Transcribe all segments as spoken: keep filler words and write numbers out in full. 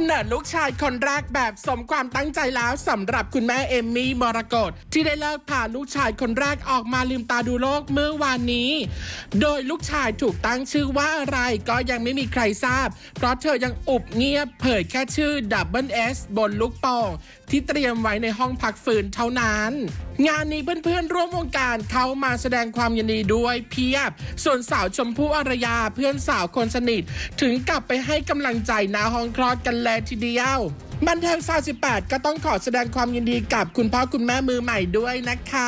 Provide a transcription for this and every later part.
ำเนิดลูกชายคนแรกแบบสมความตั้งใจแล้วสำหรับคุณแม่เอมมี่มรกตที่ได้เลิกพาลูกชายคนแรกออกมาลืมตาดูโลกเมื่อวานนี้โดยลูกชายถูกตั้งชื่อว่าอะไรก็ยังไม่มีใครทราบเพราะเธอยังอุบเงียบเผยแค่ชื่อ ดับเบิลเอส บนลูกโป่งที่เตรียมไว้ในห้องพักฟื้นเท่านั้นงานนี้เพื่อนๆร่วมวงการเข้ามาแสดงความยินดีด้วยเพียบส่วนสาวชมพู่อารยาเพื่อนสาวคนสนิทถึงกลับไปให้กำลังใจหน้าห้องคลอดกันเลยทีเดียวบันเทิงซาวสิบแปดก็ต้องขอแสดงความยินดีกับคุณพ่อคุณแม่มือใหม่ด้วยนะคะ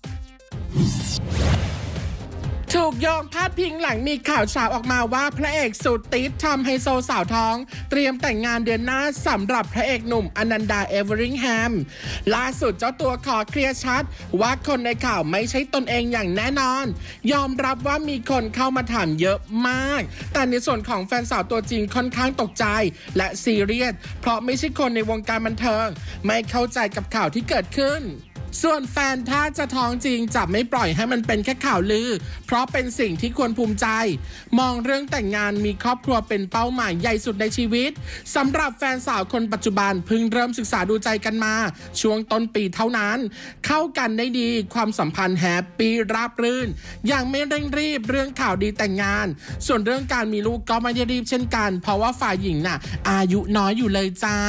ถูกโยงพาดพิงหลังมีข่าวเช้าออกมาว่าพระเอกสุดติดทำไฮโซสาวท้องเตรียมแต่งงานเดือนหน้าสำหรับพระเอกหนุ่มอนันดาเอเวอริงแฮมล่าสุดเจ้าตัวขอเคลียร์ชัดว่าคนในข่าวไม่ใช่ตนเองอย่างแน่นอนยอมรับว่ามีคนเข้ามาถามเยอะมากแต่ในส่วนของแฟนสาวตัวจริงค่อนข้างตกใจและซีเรียสเพราะไม่ใช่คนในวงการบันเทิงไม่เข้าใจกับข่าวที่เกิดขึ้นส่วนแฟนถ้าจะท้องจริงจะไม่ปล่อยให้มันเป็นแค่ข่าวลือเพราะเป็นสิ่งที่ควรภูมิใจมองเรื่องแต่งงานมีครอบครัวเป็นเป้าหมายใหญ่สุดในชีวิตสำหรับแฟนสาวคนปัจจุบันเพิ่งเริ่มศึกษาดูใจกันมาช่วงต้นปีเท่านั้นเข้ากันได้ดีความสัมพันธ์แฮปปี้ราบรื่นยังไม่เร่งรีบเรื่องข่าวดีแต่งงานส่วนเรื่องการมีลูกก็ไม่ได้รีบเช่นกันเพราะว่าฝ่ายหญิงน่ะอายุน้อยอยู่เลยจ้า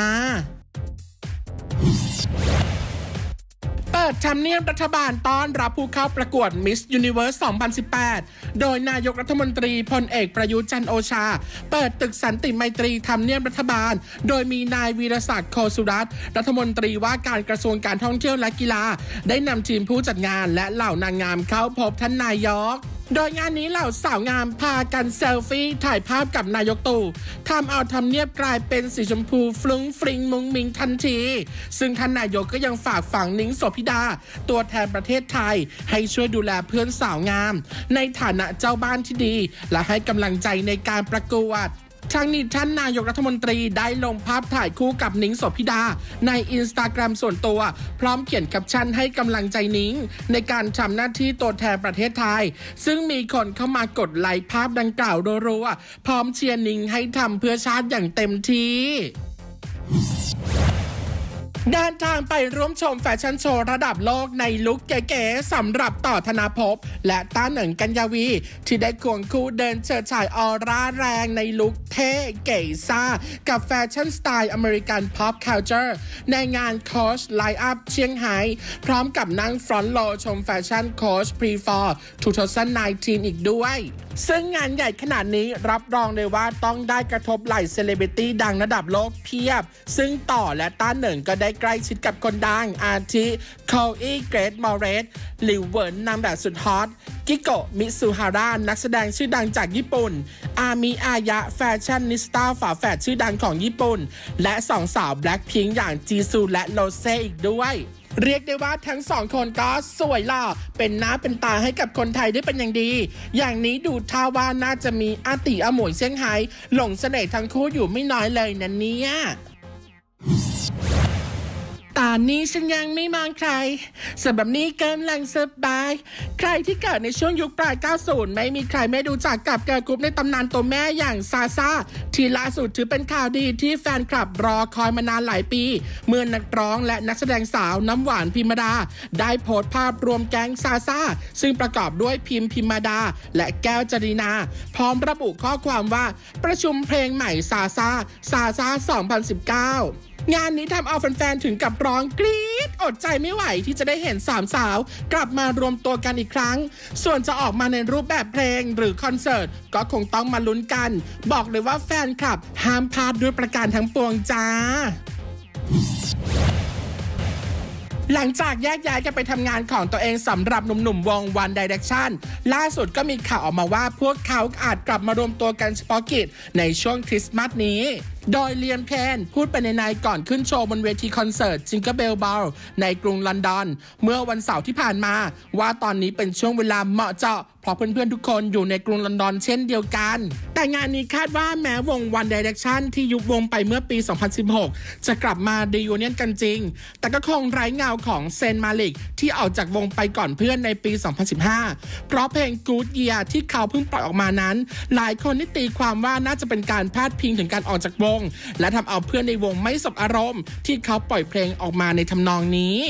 เปิดทำเนียบรัฐบาลต้อนรับผู้เข้าประกวด Miss Universe สองพันสิบแปด โดยนายกรัฐมนตรีพลเอกประยุทธ์จันทร์โอชาเปิดตึกสันติไมตรีทำเนียบรัฐบาลโดยมีนายวีรศักดิ์โคสุรัตน์รัฐมนตรีว่าการกระทรวงการท่องเที่ยวและกีฬาได้นำทีมผู้จัดงานและเหล่านางงามเข้าพบท่านนายกโดยงานนี้เหล่าสาวงามพากันเซลฟี่ถ่ายภาพกับนายกตู่ทำเอาทำเนียบกลายเป็นสีชมพูฟลุ้งฟริงมุงมิงทันทีซึ่งท่านนายกก็ยังฝากฝังนิ้งโสภิดาตัวแทนประเทศไทยให้ช่วยดูแลเพื่อนสาวงามในฐานะเจ้าบ้านที่ดีและให้กำลังใจในการประกวดทางนี้ท่านนายกรัฐมนตรีได้ลงภาพถ่ายคู่กับนิ้งโสภิดาในอินสตาแกรมส่วนตัวพร้อมเขียนแคปชั่นให้กำลังใจนิ้งในการทำหน้าที่ตัวแทนประเทศไทยซึ่งมีคนเข้ามากดไลค์ภาพดังกล่าวรัวๆพร้อมเชียร์นิ้งให้ทำเพื่อชาติอย่างเต็มที่เดินทางไปร่วมชมแฟชั่นโชว์ระดับโลกในลุคเก๋ๆสำหรับต่อธนาภพและต้าเหนิงกัญญาวีที่ได้ควงคู่เดินเฉิดฉายออร่าแรงในลุคเท่เก๋ซ่ากับแฟชั่นสไตล์อเมริกันพ็อปคัลเจอร์ในงานโค้ชไลน์อัพเชียงไฮ้พร้อมกับนั่งฟรอนต์โลชมแฟชั่นโค้ชพรีฟอร์สองพันสิบเก้าอีกด้วยซึ่งงานใหญ่ขนาดนี้รับรองเลยว่าต้องได้กระทบไหล่เซเลบริตี้ดังระดับโลกเพียบซึ่งต่อและต้าเหนิงก็ได้ใกล้ชิดกับคนดังอาทิโคอีเกรทมอเรสหลิวเหวินนางแบบสุดฮอตกิโกะมิซุฮาระนักแสดงชื่อดังจากญี่ปุ่นอามิอายะแฟชั่นนิสต้าฝาแฝดชื่อดังของญี่ปุ่นและสองสาวแบล็คพิงค์อย่างจีซูและโรเซ่อีกด้วยเรียกได้ว่าทั้งสองคนก็สวยหล่อเป็นหน้าเป็นตาให้กับคนไทยได้เป็นอย่างดีอย่างนี้ดูท่าว่าน่าจะมีอาติอาหมวยเซี่ยงไฮ้หลงเสน่ห์ทั้งคู่อยู่ไม่น้อยเลยนะเนี่ยตอนนี้ฉันยังไม่มองใครสำหรับนี้กำลังสบายใครที่เกิดในช่วงยุคปลายเก้าสิบไม่มีใครไม่รู้จักกับเกิร์ลกรุ๊ปในตำนานตัวแม่อย่างซาซ่าที่ล่าสุดถือเป็นข่าวดีที่แฟนคลับรอคอยมานานหลายปีเมื่อนักร้องและนักแสดงสาวน้ำหวานพิมดาได้โพสต์ภาพรวมแก๊งซาซ่าซึ่งประกอบด้วยพิมพิมดาและแก้วจรินาพร้อมระบุข้อความว่าประชุมเพลงใหม่ซาซ่าซาซ่าสองพันสิบเก้างานนี้ทำเอาแฟนๆถึงกับร้องกรี๊ดอดใจไม่ไหวที่จะได้เห็นสามสาวกลับมารวมตัวกันอีกครั้งส่วนจะออกมาในรูปแบบเพลงหรือคอนเสิร์ตก็คงต้องมาลุ้นกันบอกเลยว่าแฟนคลับห้ามพลาดด้วยประการทั้งปวงจ้าหลังจากแยกย้ายกันไปทำงานของตัวเองสำหรับหนุ่มๆวง One Direction ล่าสุดก็มีข่าวออกมาว่าพวกเขาอาจกลับมารวมตัวกันเฉพาะกิจในช่วงคริสต์มาสนี้โดยเลียมเพนพูดไปในในก่อนขึ้นโชว์บนเวทีคอนเสิร์ต Jingle Bell Ball ในกรุงลอนดอนเมื่อวันเสาร์ที่ผ่านมาว่าตอนนี้เป็นช่วงเวลาเหมาะเจาะเพราะเพื่อนๆทุกคนอยู่ในกรุงลอนดอนเช่นเดียวกันแต่งานนี้คาดว่าแม้วง One Direction ที่ยุบวงไปเมื่อปี สองพันสิบหก จะกลับมารียูเนียนกันจริงแต่ก็คงไร้เงาของเซนมาลิกที่ออกจากวงไปก่อนเพื่อนในปี สองพันสิบห้า เพราะเพลง Good Year ที่เขาเพิ่งปล่อยออกมานั้นหลายคนที่ตีความว่าน่าจะเป็นการพาดพิงถึงการออกจากวงและทำเอาเพื่อนในวงไม่สบอารมณ์ที่เขาปล่อยเพลงออกมาในทำนองนี้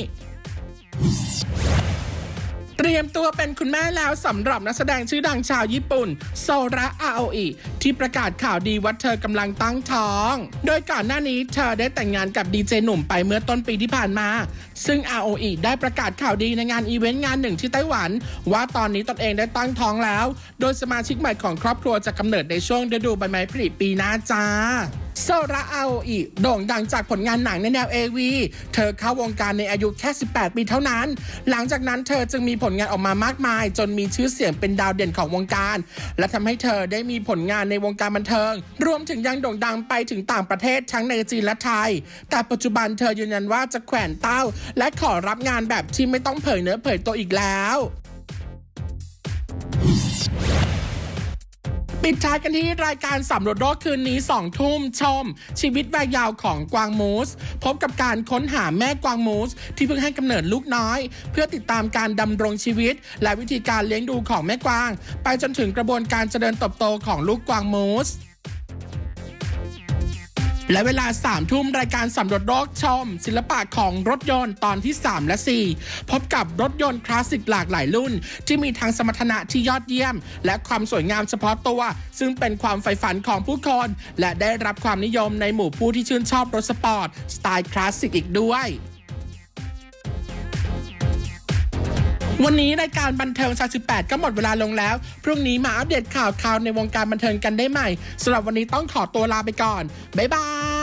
เตรียมตัวเป็นคุณแม่แล้วสำหรับนักแสดงชื่อดังชาวญี่ปุ่นโซระอาโออิที่ประกาศข่าวดีว่าเธอกำลังตั้งท้องโดยก่อนหน้านี้เธอได้แต่งงานกับดีเจหนุ่มไปเมื่อต้นปีที่ผ่านมาซึ่งอาโออิได้ประกาศข่าวดีในงานอีเวนต์งานหนึ่งที่ไต้หวันว่าตอนนี้ตนเองได้ตั้งท้องแล้วโดยสมาชิกใหม่ของครอบครัวจะกำเนิดในช่วงฤดูใบไม้ผลิปีหน้าจ้าโซระอาโออิโด่งดังจากผลงานหนังในแนว เอ วี เธอเข้าวงการในอายุแค่สิบแปดปีเท่านั้นหลังจากนั้นเธอจึงมีผลงานออกมามากมายจนมีชื่อเสียงเป็นดาวเด่นของวงการและทำให้เธอได้มีผลงานในวงการบันเทิงรวมถึงยังโด่งดังไปถึงต่างประเทศทั้งในจีนและไทยแต่ปัจจุบันเธอยืนยันว่าจะแขวนเต้าและขอรับงานแบบที่ไม่ต้องเผยเนื้อเผยตัวอีกแล้วปิดท้ายกันที่รายการสำรวจโลกคืนนี้สองทุ่มชมชีวิตวัยยาวของกวางมูสพบกับการค้นหาแม่กวางมูสที่เพิ่งให้กำเนิดลูกน้อยเพื่อติดตามการดำรงชีวิตและวิธีการเลี้ยงดูของแม่กวางไปจนถึงกระบวนการเจริญเติบโตของลูกกวางมูสและเวลาสามทุ่มรายการสำรวจโลกชมศิลปะของรถยนต์ตอนที่สามและสี่พบกับรถยนต์คลาสสิกหลากหลายรุ่นที่มีทั้งสมรรถนะที่ยอดเยี่ยมและความสวยงามเฉพาะตัวซึ่งเป็นความใฝ่ฝันของผู้คนและได้รับความนิยมในหมู่ผู้ที่ชื่นชอบรถสปอร์ตสไตล์คลาสสิกอีกด้วยวันนี้รายการบันเทิงชาสิบแปดก็หมดเวลาลงแล้วพรุ่งนี้มาอัปเดตข่าวข่าวในวงการบันเทิงกันได้ใหม่สำหรับวันนี้ต้องขอตัวลาไปก่อนบ๊ายบาย